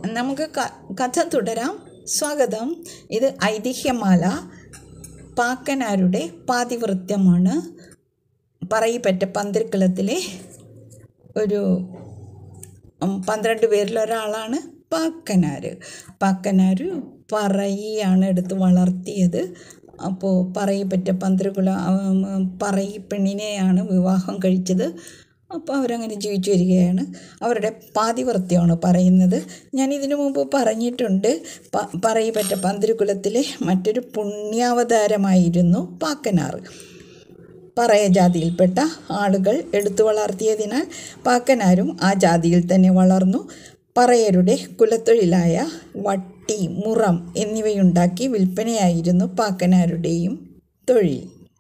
നമുക്ക് കഥ തുടരാം. സ്വാഗതം. ഇത് ഐതിഹ്യമാല. പാക്കനാരുടെ പാതിവൃത്യമാണ്. പറയിപ്പറ്റ പന്തിരിക്കുളത്തിലെ ഒരു 12 പേരിലൊരാളാണ് പാക്കനാർ. പറയിയാണ് എടുത്ത് വളർത്തിയത്. അപ്പോൾ പറയിപ്പറ്റ പറയി പെണ്ണിനെയാണ് വിവാഹം കഴിച്ചത്. അപ്പോൾ അവരങ്ങനെ ജീവിച്ചു വരികയാണ്. അവരുടെ പാതിവൃത്യമാണ് പറയുന്നത്. ഞാൻ ഇതിനു മുമ്പ് പറഞ്ഞിട്ടുണ്ട്, പറയിപ്പറ്റ പന്തിരിക്കുളത്തിലെ മറ്റൊരു പുണ്യാവതാരമായിരുന്നു പാക്കനാർ. പറയ ജാതിയിൽപ്പെട്ട ആളുകൾ എടുത്തു വളർത്തിയതിനാൽ പാക്കനാരും ആ ജാതിയിൽ തന്നെ വളർന്നു. പറയരുടെ കുലത്തൊഴിലായ വട്ടി, മുറം എന്നിവയുണ്ടാക്കി വിൽപ്പനയായിരുന്നു പാക്കനാരുടെയും തൊഴിൽ.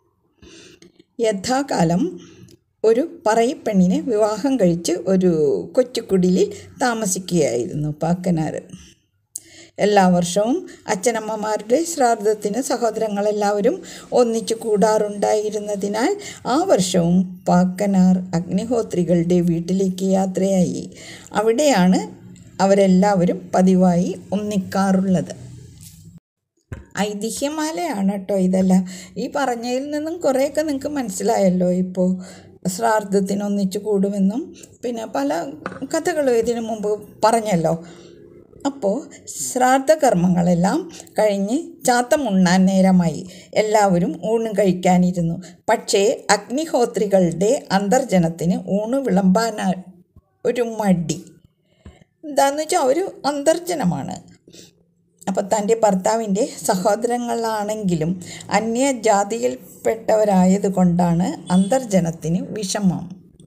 യഥാകാലം ഒരു പറയിപ്പെണ്ണിനെ വിവാഹം കഴിച്ച് ഒരു കൊച്ചുകുടിലിൽ താമസിക്കുകയായിരുന്നു പാക്കനാർ. എല്ലാ വർഷവും അച്ഛനമ്മമാരുടെ ശ്രാദ്ധത്തിന് സഹോദരങ്ങളെല്ലാവരും ഒന്നിച്ചു കൂടാറുണ്ടായിരുന്നതിനാൽ ആ വർഷവും പാക്കനാർ അഗ്നിഹോത്രികളുടെ വീട്ടിലേക്ക് യാത്രയായി. അവിടെയാണ് അവരെല്ലാവരും പതിവായി ഒന്നിക്കാറുള്ളത്. ഐതിഹ്യമാലയാണ് കേട്ടോ ഇതെല്ലാം. ഈ പറഞ്ഞതിൽ നിന്നും കുറേയൊക്കെ നിങ്ങൾക്ക് മനസ്സിലായല്ലോ. ഇപ്പോൾ ശ്രാദ്ധത്തിന് ഒന്നിച്ചു കൂടുമെന്നും പിന്നെ പല കഥകളും ഇതിനു മുമ്പ് പറഞ്ഞല്ലോ. അപ്പോൾ ശ്രാദ്ധകർമ്മങ്ങളെല്ലാം കഴിഞ്ഞ് ചാത്തമുണ്ണാൻ നേരമായി. എല്ലാവരും ഊണ് കഴിക്കാനിരുന്നു. പക്ഷേ അഗ്നിഹോത്രികളുടെ അന്തർജനത്തിന് ഊണ് വിളമ്പാൻ ഒരു മടി. എന്താണെന്ന് വെച്ചാൽ ഒരു അന്തർജനമാണ്. അപ്പോൾ തൻ്റെ ഭർത്താവിൻ്റെ സഹോദരങ്ങളാണെങ്കിലും അന്യജാതിയിൽപ്പെട്ടവരായത് കൊണ്ടാണ് അന്തർജനത്തിന് വിഷമം.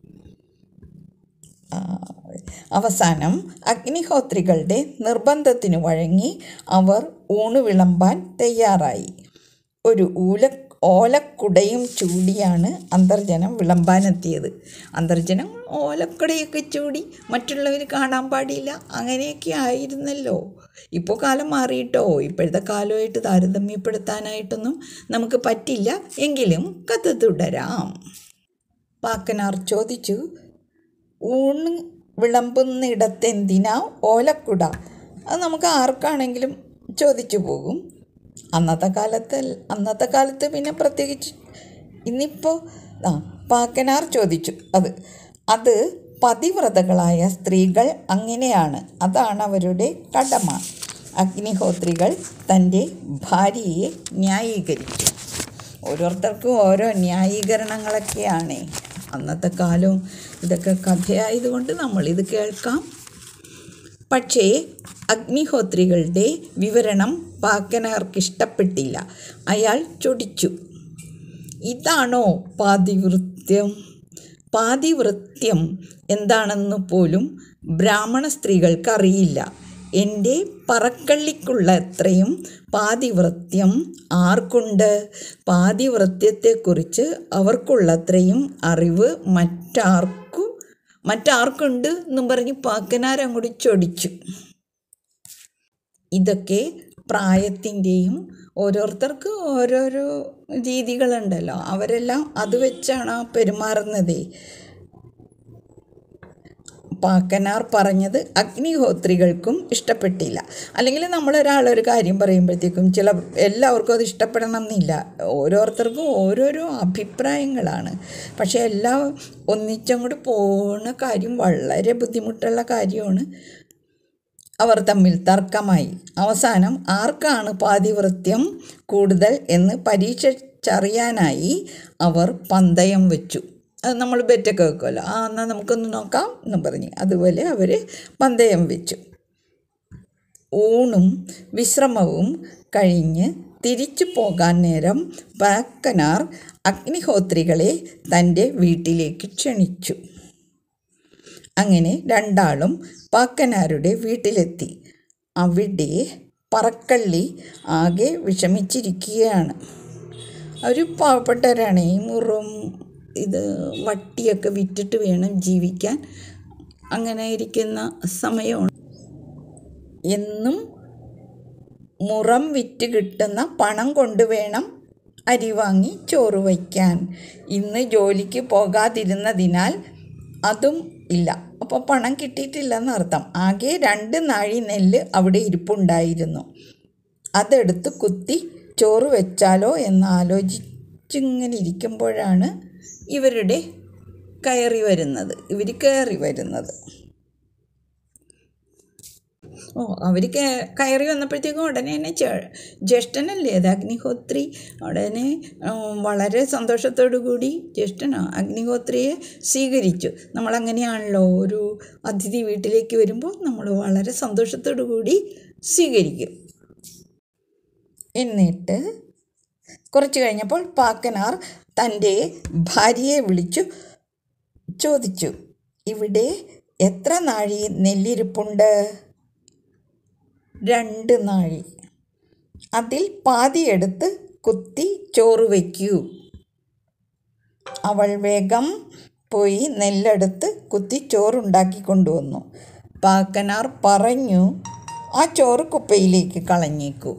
അവസാനം അഗ്നിഹോത്രികളുടെ നിർബന്ധത്തിന് വഴങ്ങി അവർ ഊണ് വിളമ്പാൻ തയ്യാറായി. ഒരു ഓലക്കുടയും ചൂടിയാണ് അന്തർജനം വിളമ്പാനെത്തിയത്. അന്തർജനം ഓലക്കുടയൊക്കെ ചൂടി മറ്റുള്ളവർ കാണാൻ പാടില്ല, അങ്ങനെയൊക്കെ ആയിരുന്നല്ലോ. ഇപ്പോൾ കാലം മാറിയിട്ടോ. ഇപ്പോഴത്തെ കാലമായിട്ട് താരതമ്യപ്പെടുത്താനായിട്ടൊന്നും നമുക്ക് പറ്റില്ല. എങ്കിലും കഥ തുടരാം. പാക്കനാർ ചോദിച്ചു, ഊണ് വിളമ്പുന്നിടത്തെന്തിനാ ഓലക്കുട? അത് നമുക്ക് ആർക്കാണെങ്കിലും ചോദിച്ചു പോകും. അന്നത്തെ കാലത്ത് പിന്നെ പ്രത്യേകിച്ച് ഇന്നിപ്പോൾ പാക്കനാർ ചോദിച്ചു. അത് പതിവ്രതകളായ സ്ത്രീകൾ അങ്ങനെയാണ്, അതാണ് അവരുടെ കടമ. അഗ്നിഹോത്രികൾ തൻ്റെ ഭാര്യയെ ന്യായീകരിച്ചു. ഓരോരുത്തർക്കും ഓരോ ന്യായീകരണങ്ങളൊക്കെയാണ്. അന്നത്തെ കാലവും ഇതൊക്കെ കഥയായതുകൊണ്ട് നമ്മളിത് കേൾക്കാം. പക്ഷേ അഗ്നിഹോത്രികളുടെ വിവരണം പാക്കനാർക്കിഷ്ടപ്പെട്ടില്ല. അയാൾ ചൊടിച്ചു, ഇതാണോ പാതിവൃത്യം? പാതിവൃത്യം എന്താണെന്ന് പോലും ബ്രാഹ്മണ സ്ത്രീകൾക്കറിയില്ല. എൻ്റെ പറക്കള്ളിക്കുള്ള അത്രയും പാതിവൃത്യം ആർക്കുണ്ട്? പാതിവൃത്യത്തെക്കുറിച്ച് അവർക്കുള്ളത്രയും അറിവ് മറ്റാർക്കുണ്ട് എന്നും പറഞ്ഞ് പാക്കനാരങ്ങോട്ട് ചൊടിച്ചു. ഇതൊക്കെ പ്രായത്തിൻ്റെയും ഓരോരുത്തർക്ക് ഓരോരോ രീതികളുണ്ടല്ലോ. അവരെല്ലാം അത് വെച്ചാണ് പെരുമാറുന്നത്. പാക്കനാർ പറഞ്ഞത് അഗ്നിഹോത്രികൾക്കും ഇഷ്ടപ്പെട്ടില്ല. അല്ലെങ്കിൽ നമ്മളൊരാളൊരു കാര്യം പറയുമ്പോഴത്തേക്കും എല്ലാവർക്കും അത് ഇഷ്ടപ്പെടണം എന്നില്ല. ഓരോരുത്തർക്കും ഓരോരോ അഭിപ്രായങ്ങളാണ്. പക്ഷേ എല്ലാം ഒന്നിച്ചങ്ങോട്ട് പോകുന്ന കാര്യം വളരെ ബുദ്ധിമുട്ടുള്ള കാര്യമാണ്. അവർ തമ്മിൽ തർക്കമായി. അവസാനം ആർക്കാണ് പാതിവൃത്യം കൂടുതൽ എന്ന് പരീക്ഷിച്ചറിയാനായി അവർ പന്തയം വെച്ചു. അത് നമ്മൾ ബെറ്റൊക്കെ വെക്കുമല്ലോ, എന്നാൽ നമുക്കൊന്ന് നോക്കാം എന്നും പറഞ്ഞ് അതുപോലെ അവർ പന്തയം വെച്ചു. ഊണും വിശ്രമവും കഴിഞ്ഞ് തിരിച്ചു പോകാൻ നേരം പാക്കനാർ അഗ്നിഹോത്രികളെ തൻ്റെ വീട്ടിലേക്ക് ക്ഷണിച്ചു. അങ്ങനെ രണ്ടാളും പാക്കനാരുടെ വീട്ടിലെത്തി. അവിടെ പറക്കള്ളി ആകെ വിഷമിച്ചിരിക്കുകയാണ്. അവർ പാവപ്പെട്ടവരാണ്. ഈ മുറും വട്ടിയൊക്കെ വിറ്റിട്ട് വേണം ജീവിക്കാൻ. അങ്ങനെ ഇരിക്കുന്ന സമയമാണ്. എന്നും മുറം വിറ്റ് കിട്ടുന്ന പണം കൊണ്ട് വേണം അരി വാങ്ങി ചോറ് വയ്ക്കാൻ. ഇന്ന് ജോലിക്ക് പോകാതിരുന്നതിനാൽ അതും ഇല്ല. അപ്പോൾ പണം കിട്ടിയിട്ടില്ലെന്നർത്ഥം. ആകെ 2 നാഴി നെല്ല് അവിടെ ഇരിപ്പുണ്ടായിരുന്നു. അതെടുത്ത് കുത്തി ചോറ് വെച്ചാലോ എന്ന് ആലോചിച്ചിങ്ങനെ ഇരിക്കുമ്പോഴാണ് ഇവർ കയറി വരുന്നത്. അവർ കയറി വന്നപ്പോഴത്തേക്കും ഉടനെ തന്നെ ജ്യേഷ്ഠനല്ലേ അത് അഗ്നിഹോത്രി, ഉടനെ വളരെ സന്തോഷത്തോടു കൂടി ജ്യേഷ്ഠനോ അഗ്നിഹോത്രിയെ സ്വീകരിച്ചു. നമ്മളങ്ങനെയാണല്ലോ, ഒരു അതിഥി വീട്ടിലേക്ക് വരുമ്പോൾ നമ്മൾ വളരെ സന്തോഷത്തോടു കൂടി സ്വീകരിക്കും. എന്നിട്ട് കുറച്ച് കഴിഞ്ഞപ്പോൾ പാക്കനാർ തൻ്റെ ഭാര്യയെ വിളിച്ചു ചോദിച്ചു, ഇവിടെ എത്ര നാഴി നെല്ലിരിപ്പുണ്ട്? 2 നാഴി. അതിൽ പാതി എടുത്ത് കുത്തി ചോറ് വയ്ക്കൂ. അവൾ വേഗം പോയി നെല്ലെടുത്ത് കുത്തി ചോറുണ്ടാക്കി കൊണ്ടുവന്നു. പാക്കനാർ പറഞ്ഞു, ആ ചോറ് കുപ്പയിലേക്ക് കളഞ്ഞേക്കൂ.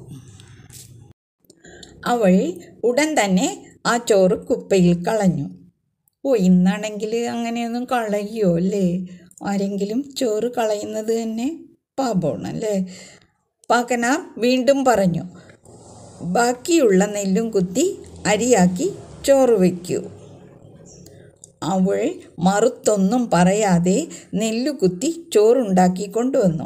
അവൾ ഉടൻ തന്നെ ആ ചോറ് കുപ്പയിൽ കളഞ്ഞു. ഇന്നാണെങ്കിൽ അങ്ങനെയൊന്നും കളയോ അല്ലേ? ആരെങ്കിലും ചോറ് കളയുന്നത് തന്നെ പാപമാണല്ലേ? പാക്കനാർ വീണ്ടും പറഞ്ഞു, ബാക്കിയുള്ള നെല്ലും കുത്തി അരിയാക്കി ചോറ് വയ്ക്കൂ. അവൾ മറുത്തൊന്നും പറയാതെ നെല്ലു കുത്തി ചോറുണ്ടാക്കി കൊണ്ടുവന്നു.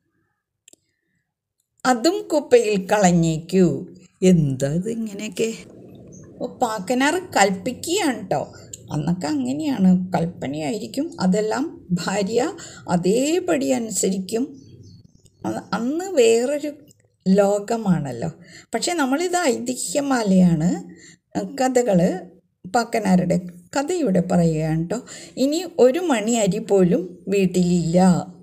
അതും കുപ്പയിൽ കളഞ്ഞേക്കൂ. എന്താ ഇതിങ്ങനെയൊക്കെ? പാക്കനാർ കൽപ്പിക്കുകയാണ് കേട്ടോ. അന്നൊക്കെ അങ്ങനെയാണ്, കൽപ്പനയായിരിക്കും. അതെല്ലാം ഭാര്യ അതേപടി അനുസരിക്കും. അന്ന് വേറൊരു ലോകമാണല്ലോ. പക്ഷേ നമ്മളിത് ഐതിഹ്യമാലയാണ്, കഥകൾ, പാക്കനാരുടെ കഥയുടെ പറയുകയാണ് കേട്ടോ. ഇനി 1 മണി അരി പോലും വീട്ടിലില്ല.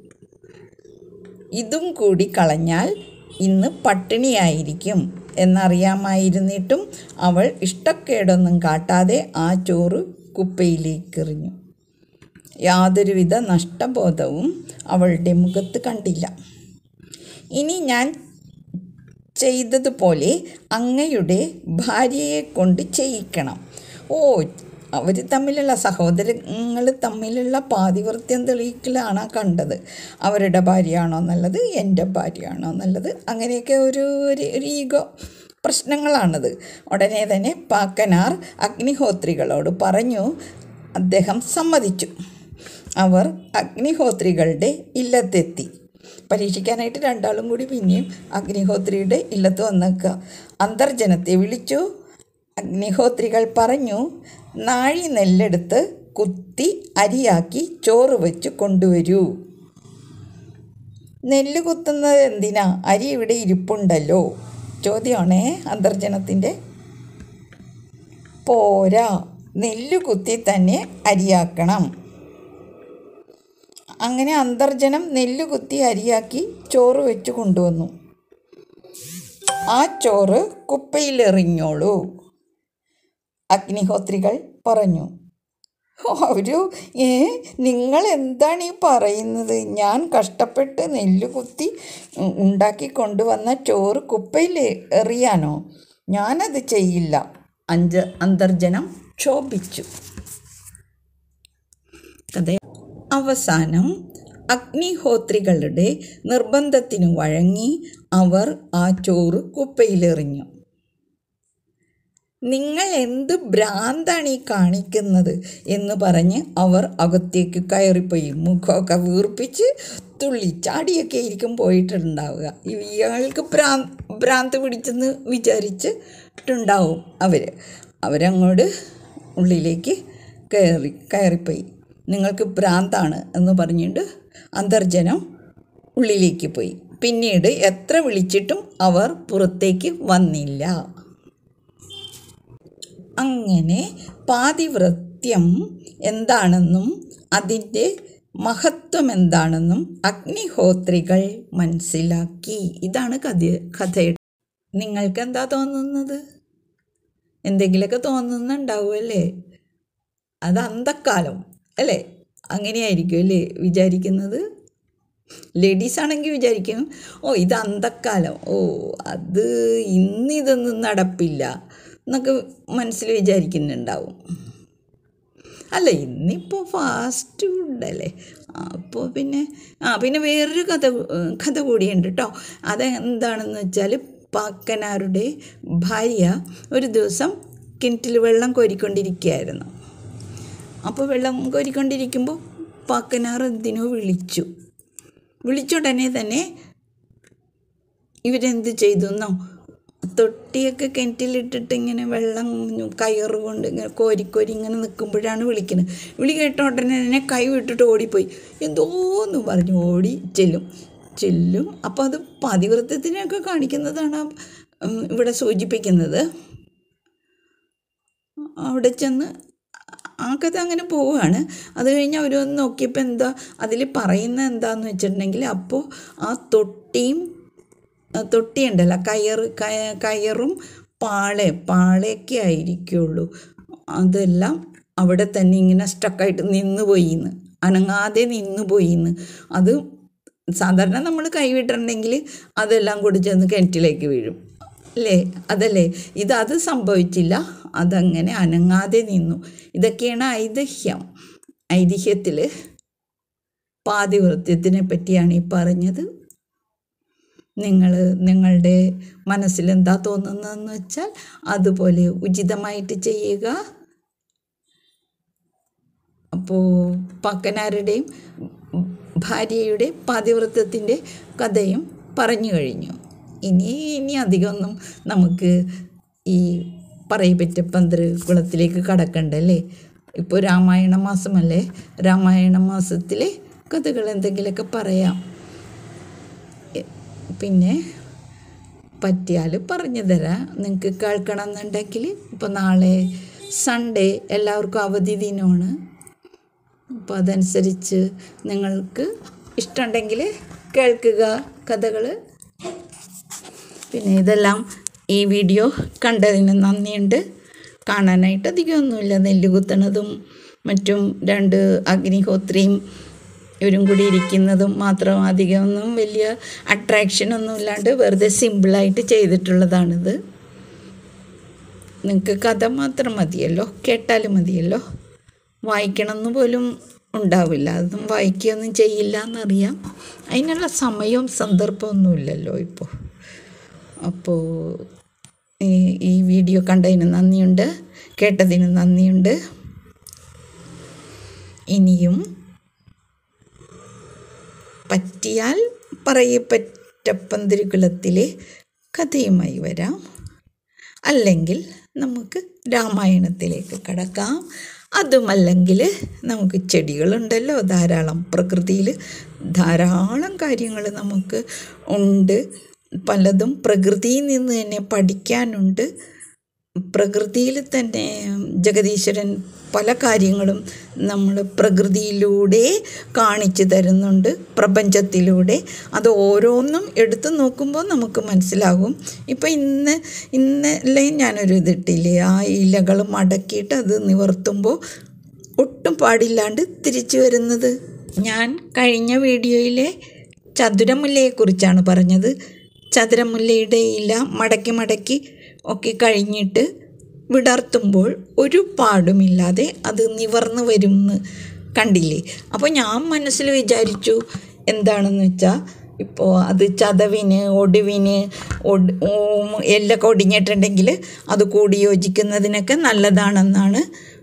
ഇതും കൂടി കളഞ്ഞാൽ ഇന്ന് പട്ടിണിയായിരിക്കും എന്നറിയാമായിരുന്നിട്ടും അവൾ ഇഷ്ടക്കേടൊന്നും കാട്ടാതെ ആ ചോറ് കുപ്പയിലേക്കെറിഞ്ഞു. യാതൊരുവിധ നഷ്ടബോധവും അവളുടെ മുഖത്ത് കണ്ടില്ല. ഇനി ഞാൻ ചെയ്തതുപോലെ അങ്ങയുടെ ഭാര്യയെ കൊണ്ട് ചെയ്യിക്കണം. അവർ തമ്മിലുള്ള സഹോദരങ്ങൾ തമ്മിലുള്ള പാതിവൃത്യം തെളിയിക്കലാണ് കണ്ടത്. അവരുടെ ഭാര്യയാണോ നല്ലത്, എൻ്റെ ഭാര്യയാണോ നല്ലത്, അങ്ങനെയൊക്കെ ഒരു ഈഗോ പ്രശ്നങ്ങളാണത്. ഉടനെ തന്നെ പാക്കനാർ അഗ്നിഹോത്രികളോട് പറഞ്ഞു. അദ്ദേഹം സമ്മതിച്ചു. അവർ അഗ്നിഹോത്രികളുടെ ഇല്ലത്തെത്തി. പരീക്ഷിക്കാനായിട്ട് 2 ആളും കൂടി പിന്നെയും അഗ്നിഹോത്രിയുടെ ഇല്ലത്ത് വന്നേക്കുക. അന്തർജനത്തെ വിളിച്ചു. അഗ്നിഹോത്രികൾ പറഞ്ഞു, നാഴി നെല്ലെടുത്ത് കുത്തി അരിയാക്കി ചോറ് വെച്ച് കൊണ്ടുവരൂ. നെല്ല് കുത്തുന്നത് എന്തിനാ? അരി ഇവിടെ ഇരിപ്പുണ്ടല്ലോ. ചോദ്യമാണേ അന്തർജനത്തിൻ്റെ. പോരാ, നെല്ല് കുത്തി തന്നെ അരിയാക്കണം. അങ്ങനെ അന്തർജനം നെല്ല് കുത്തി അരിയാക്കി ചോറ് വെച്ച് കൊണ്ടുവന്നു. ആ ചോറ് കുപ്പയിലെറിഞ്ഞോളൂ, അഗ്നിഹോത്രികൾ പറഞ്ഞു. നിങ്ങൾ എന്താണ് ഈ പറയുന്നത്? ഞാൻ കഷ്ടപ്പെട്ട് നെല്ല് കുത്തി ഉണ്ടാക്കി കൊണ്ടുവന്ന ചോറ് കുപ്പയിൽ എറിയാനോ? ഞാനത് ചെയ്യില്ല. അന്തർജനം ക്ഷോഭിച്ചു. അവസാനം അഗ്നിഹോത്രികളുടെ നിർബന്ധത്തിനു വഴങ്ങി അവർ ആ ചോറ് കുപ്പയിലെറിഞ്ഞു. നിങ്ങൾ എന്ത് ഭ്രാന്താണ് ഈ കാണിക്കുന്നത് എന്ന് പറഞ്ഞ് അവർ അകത്തേക്ക് കയറിപ്പോയി. മുഖമൊക്കെ വീർപ്പിച്ച് തുള്ളിച്ചാടിയൊക്കെ ആയിരിക്കും പോയിട്ടുണ്ടാവുക. ഇയാൾക്ക് ഭ്രാന്ത് പിടിച്ചെന്ന് വിചാരിച്ചിട്ടുണ്ടാവും അവരങ്ങോട്ട് ഉള്ളിലേക്ക് കയറിപ്പോയി. നിങ്ങൾക്ക് ഭ്രാന്താണ് എന്ന് പറഞ്ഞിട്ട് അന്തർജനം ഉള്ളിലേക്ക് പോയി. പിന്നീട് എത്ര വിളിച്ചിട്ടും അവർ പുറത്തേക്ക് വന്നില്ല. അങ്ങനെ പാതിവ്രത്യം എന്താണെന്നും അതിൻ്റെ മഹത്വം എന്താണെന്നും അഗ്നിഹോത്രികൾ മനസ്സിലാക്കി. ഇതാണ് കഥയുടെ. നിങ്ങൾക്ക് എന്താ തോന്നുന്നത്? എന്തെങ്കിലുമൊക്കെ തോന്നുന്നുണ്ടാവുമല്ലേ? അത് അന്തക്കാലം അല്ലേ? അങ്ങനെയായിരിക്കും അല്ലേ വിചാരിക്കുന്നത്? ലേഡീസാണെങ്കിൽ വിചാരിക്കും, ഇത് അന്തക്കാലം, അത് ഇന്നിതൊന്നും നടപ്പില്ല എന്നൊക്കെ മനസ്സിൽ വിചാരിക്കുന്നുണ്ടാവും. അല്ല, ഇന്നിപ്പോൾ ഫാസ്റ്റ് ഫുഡല്ലേ. അപ്പോൾ പിന്നെ വേറൊരു കഥ കൂടിയുണ്ട് കേട്ടോ. അതെന്താണെന്ന് വെച്ചാൽ, പാക്കനാരുടെ ഭാര്യ ഒരു ദിവസം കിണറ്റിൽ വെള്ളം കോരിക്കൊണ്ടിരിക്കുകയായിരുന്നു. അപ്പോൾ വെള്ളം കോരിക്കൊണ്ടിരിക്കുമ്പോൾ പാക്കനാർ എന്തിനോ വിളിച്ച ഉടനെ തന്നെ ഇവരെന്ത് ചെയ്തു എന്നോ, തൊട്ടിയൊക്കെ കിണറ്റിലിട്ടിട്ട് ഇങ്ങനെ വെള്ളം കയറ് കൊണ്ട് ഇങ്ങനെ കോരി ഇങ്ങനെ നിൽക്കുമ്പോഴാണ് വിളിക്കുന്നത്. വിളി കേട്ട ഉടനെ തന്നെ കൈ വിട്ടിട്ട് ഓടിപ്പോയി. എന്തോന്ന് പറഞ്ഞ് ഓടി ചെല്ലും. അപ്പോൾ അത് പതിവ്രത്യത്തിനെയൊക്കെ കാണിക്കുന്നതാണ് ഇവിടെ സൂചിപ്പിക്കുന്നത്. അവിടെ ചെന്ന് ആ കഥ അങ്ങനെ പോവുകയാണ്. അത് കഴിഞ്ഞ് അവർ വന്ന് നോക്കിയപ്പോൾ എന്താ അതിൽ പറയുന്നത് എന്താണെന്ന് വെച്ചിട്ടുണ്ടെങ്കിൽ, അപ്പോൾ ആ തൊട്ടിയുണ്ടല്ലോ, കയറും പാളയൊക്കെ ആയിരിക്കുള്ളൂ, അതെല്ലാം അവിടെ തന്നെ ഇങ്ങനെ സ്റ്റക്കായിട്ട് അനങ്ങാതെ നിന്നുപോയിന്ന്. അത് സാധാരണ നമ്മൾ കൈവിട്ടിട്ടുണ്ടെങ്കിൽ അതെല്ലാം കൂടി ചെന്ന് കിണറ്റിലേക്ക് വീഴും അതല്ലേ. അത് സംഭവിച്ചില്ല, അതങ്ങനെ അനങ്ങാതെ നിന്നു. ഇതൊക്കെയാണ് ഐതിഹ്യത്തിൽ പാതിവൃത്യത്തിനെ പറ്റിയാണ് ഈ പറഞ്ഞത്. നിങ്ങളുടെ മനസ്സിലെന്താ തോന്നുന്നതെന്ന് വെച്ചാൽ അതുപോലെ ഉചിതമായിട്ട് ചെയ്യുക. അപ്പോൾ പാക്കനാരുടെയും ഭാര്യയുടെ പാതിവൃത്യത്തിൻ്റെ കഥയും പറഞ്ഞു കഴിഞ്ഞു. ഇനി അധികമൊന്നും നമുക്ക് ഈ പറയപ്പെട്ട പന്തൃകുളത്തിലേക്ക് കടക്കണ്ടല്ലേ. ഇപ്പോൾ രാമായണ മാസമല്ലേ, രാമായണ മാസത്തിലെ കഥകൾ എന്തെങ്കിലുമൊക്കെ പറയാം. പിന്നെ പറ്റിയാൽ പറഞ്ഞു തരാം നിങ്ങൾക്ക് കേൾക്കണം എന്നുണ്ടെങ്കിൽ. ഇപ്പോൾ നാളെ സൺഡേ എല്ലാവർക്കും അവധി ദിനമാണ്. അപ്പോൾ അതനുസരിച്ച് നിങ്ങൾക്ക് ഇഷ്ടമുണ്ടെങ്കിൽ കേൾക്കുക കഥകൾ. പിന്നെ ഇതെല്ലാം ഈ വീഡിയോ കണ്ടതിന് നന്ദിയുണ്ട്. കാണാനായിട്ട് അധികമൊന്നുമില്ല, നെല്ല് കുത്തണതും മറ്റും 2 അഗ്നിഹോത്രിയും ഇവരും കൂടി ഇരിക്കുന്നതും മാത്രം. അധികമൊന്നും വലിയ അട്രാക്ഷനൊന്നും ഇല്ലാണ്ട് വെറുതെ സിമ്പിളായിട്ട് ചെയ്തിട്ടുള്ളതാണിത്. നിങ്ങൾക്ക് കഥ മാത്രം മതിയല്ലോ, കേട്ടാലും മതിയല്ലോ. വായിക്കണമെന്ന് പോലും ഉണ്ടാവില്ല, അതൊന്നും വായിക്കുകയൊന്നും ചെയ്യില്ല എന്നറിയാം. അതിനുള്ള സമയവും സന്ദർഭമൊന്നുമില്ലല്ലോ ഇപ്പോൾ. അപ്പോൾ ഈ വീഡിയോ കണ്ടതിന് നന്ദിയുണ്ട്, കേട്ടതിന് നന്ദിയുണ്ട്. ഇനിയും പറ്റിയാൽ പറയപ്പെട്ട പന്തൃകുലത്തിലെ കഥയുമായി വരാം. അല്ലെങ്കിൽ നമുക്ക് രാമായണത്തിലേക്ക് കടക്കാം. അതുമല്ലെങ്കിൽ നമുക്ക് ചെടികളുണ്ടല്ലോ ധാരാളം, പ്രകൃതിയിൽ ധാരാളം കാര്യങ്ങൾ നമുക്ക് ഉണ്ട്. പലതും പ്രകൃതിയിൽ നിന്ന് തന്നെ പഠിക്കാനുണ്ട്. പ്രകൃതിയിൽ തന്നെ ജഗദീശ്വരൻ പല കാര്യങ്ങളും നമ്മൾ പ്രകൃതിയിലൂടെ കാണിച്ചു തരുന്നുണ്ട്, പ്രപഞ്ചത്തിലൂടെ. അത് ഓരോന്നും എടുത്തു നോക്കുമ്പോൾ നമുക്ക് മനസ്സിലാകും. ഇപ്പം ഇന്നലെ ഞാനൊരു ഇതിട്ടില്ലേ, ആ ഇലകൾ മടക്കിയിട്ട് അത് നിവർത്തുമ്പോൾ ഒട്ടും പാടില്ലാണ്ട് തിരിച്ചു വരുന്നത്. ഞാൻ കഴിഞ്ഞ വീഡിയോയിലെ ചതുരമുല്ലയെക്കുറിച്ചാണ് പറഞ്ഞത്. ചതുരമുല്ലയുടെ ഇല മടക്കി ഒക്കെ കഴിഞ്ഞിട്ട് വിടർത്തുമ്പോൾ ഒരു പാടുമില്ലാതെ അത് നിവർന്ന് വരുമെന്ന് കണ്ടില്ലേ. അപ്പോൾ ഞാൻ മനസ്സിൽ വിചാരിച്ചു എന്താണെന്ന് വെച്ചാൽ, ഇപ്പോൾ അത് ചതവിന് ഒടിവിന് എല്ലൊക്കെ ഒടിഞ്ഞിട്ടുണ്ടെങ്കിൽ അത് കൂടി യോജിക്കുന്നതിനൊക്കെ നല്ലതാണെന്നാണ്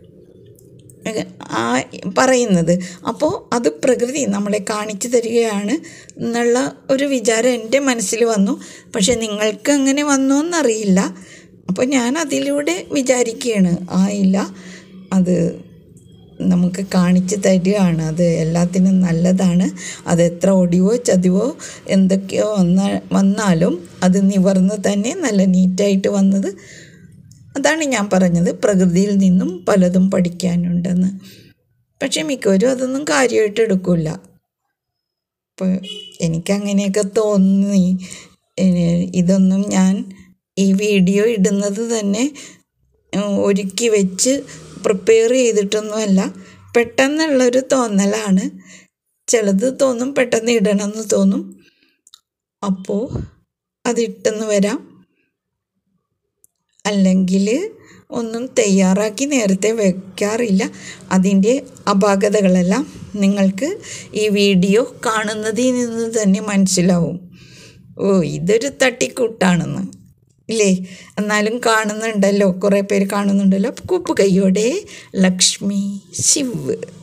പറയുന്നത്. അപ്പോൾ അത് പ്രകൃതി നമ്മളെ കാണിച്ചു തരികയാണ് എന്നുള്ള ഒരു വിചാരം എൻ്റെ മനസ്സിൽ വന്നു. പക്ഷെ നിങ്ങൾക്ക് അങ്ങനെ വന്നോ എന്നറിയില്ല. അപ്പോൾ ഞാൻ അതിലൂടെ വിചാരിക്കുകയാണ്, ഇല്ല, അത് നമുക്ക് കാണിച്ചു തരികയാണ്, അത് എല്ലാത്തിനും നല്ലതാണ്. അത് എത്ര ഒടിവോ ചതിവോ എന്തൊക്കെയോ വന്നാലും അത് നിവർന്ന് തന്നെ നല്ല നീറ്റായിട്ട് വന്നത്. അതാണ് ഞാൻ പറഞ്ഞത്, പ്രകൃതിയിൽ നിന്നും പലതും പഠിക്കാനുണ്ടെന്ന്. പക്ഷെ മിക്കവരും അതൊന്നും കാര്യമായിട്ട് എടുക്കില്ല. അപ്പോൾ എനിക്കങ്ങനെയൊക്കെ തോന്നി. ഇതൊന്നും ഞാൻ ഈ വീഡിയോ ഇടുന്നത് തന്നെ ഒരുക്കി വെച്ച് പ്രിപ്പയർ ചെയ്തിട്ടൊന്നുമല്ല, പെട്ടെന്നുള്ളൊരു തോന്നലാണ്. ചിലത് തോന്നും പെട്ടെന്ന് ഇടണമെന്ന് തോന്നും, അപ്പോൾ അതിട്ടെന്ന് വരാം. അല്ലെങ്കിൽ ഒന്നും തയ്യാറാക്കി നേരത്തെ വെക്കാറില്ല. അതിൻ്റെ അപാകതകളെല്ലാം നിങ്ങൾക്ക് ഈ വീഡിയോ കാണുന്നതിൽ നിന്ന് തന്നെ മനസ്സിലാവും. ഇതൊരു തട്ടിക്കൂട്ടാണെന്ന് ഇല്ലേ? എന്നാലും കാണുന്നുണ്ടല്ലോ, കുറേ പേര് കാണുന്നുണ്ടല്ലോ. കൂപ്പ് കൈയോടെ ലക്ഷ്മി ശിവ്.